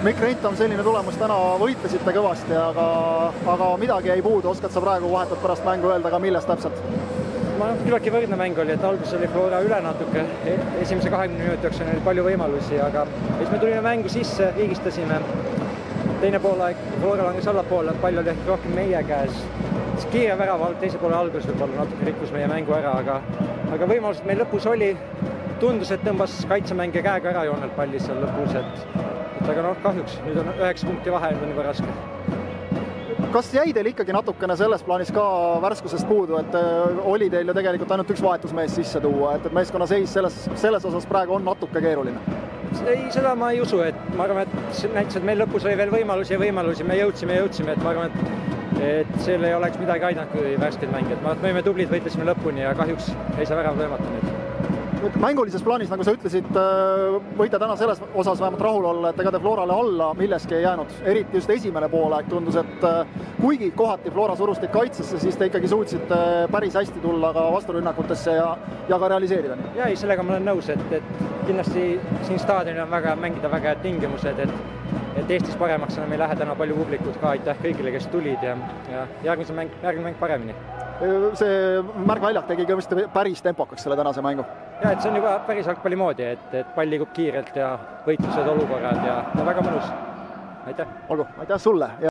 Mikk Reintam, selline tulemus täna võitlesite kõvasti, aga midagi jäi puudu, oskad sa praegu vahetult pärast mängu öelda, aga millest täpselt? Ma küllaltki võrdne mäng oli, et alguses oli Flora üle natuke, esimese 20 minutiks oli palju võimalusi, aga siis me tulime mängu sisse, riigistasime. Teine poolaeg Flora langes allapoole, palju oli ehk rohkem meie käes. Kiire värav teise poole alguses võib-olla natuke rikkus meie mängu ära, aga võimalused meil lõpus oli. Tundus, et tõmbas kaitsemängija käega ära joonelt pallis seal lõpus, aga kahjuks, nüüd on 9 punkti vahe, nüüd on juba raske. Kas jäi teil ikkagi natukene selles plaanis ka värskusest puudu, et oli teil ju tegelikult ainult üks vahetusmees sisse tuua, et meeskonna seis selles osas praegu on natuke keeruline? Ei, seda ma ei usu, et ma arvan, et näitas, et meil lõpus oli veel võimalusi, me jõudsime, et ma arvan, et selle ei oleks midagi aidanud, kui värskeid mängijad. Ma võime tublid, võitlesime lõpuni ja kahjuks ei saa värav lõimata nüüd. Mängulises plaanis, nagu sa ütlesid, võite täna selles osas vähemalt rahul olla, et ega te Florale alla milleski ei jäänud. Eriti just esimene poolaeg tundus, et kuigi kohati Flora surus teid kaitsesse, siis te ikkagi suutsite päris hästi tulla ka vasturünnakutesse ja ka realiseerida. Ja ei, sellega ma olen nõus, et kindlasti siin staadionil on mängida väga head tingimused, et Eestis paremaks meil lähe täna palju publikut ka, aitäh kõigile, kes tulid ja järgmine mäng paremini. See märgväljak tegi kõvasti päris tempokaks selle tänase mängu. Ja, et see on juba päris jalgpalli moodi, et pall liigub kiirelt ja võitlused olukorrad ja väga mõnus. Aitäh! Olgu, aitäh sulle!